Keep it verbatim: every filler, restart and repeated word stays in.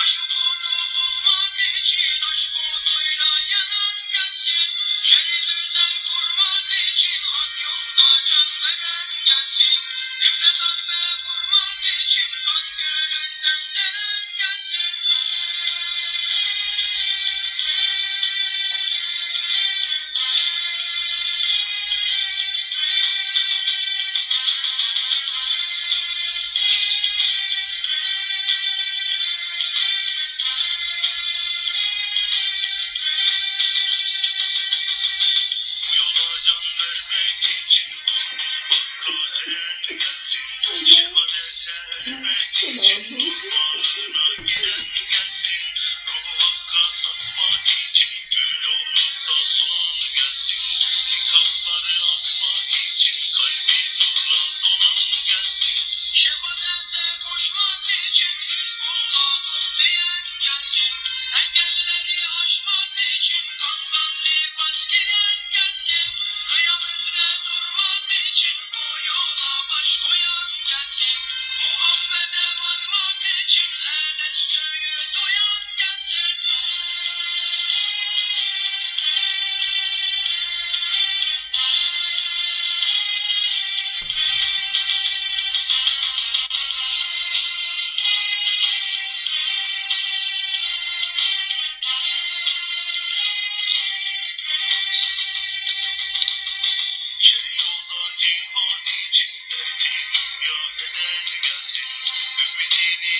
Aşkını bulmak için aşk oduyla yanan gelsin. Şer'i düzen kurmak için hak yolda can veren gelsin. Küfre darbe vurmak için kan gölünden deren gelsin. Bu yola can vermek için Allah'a eren gelsin. Şehadete ermek için kurbanına giren gelsin. Ruhu hakka satmak için gül olup da soğan gelsin. Nikahları atmak için kalbi nurla dolan gelsin. Şehadete koşmak için Hizbullah'ım diyen gelsin. Engelleri aşmak için kandan libas giyen gelsin. Kıyam üzere durmak için bu yola baş koyan gelsin. Muhammed'e varmak için el üstüyü doyan gelsin. Şer'i yolda cihad için terki dünya eden gelsin. Ümidini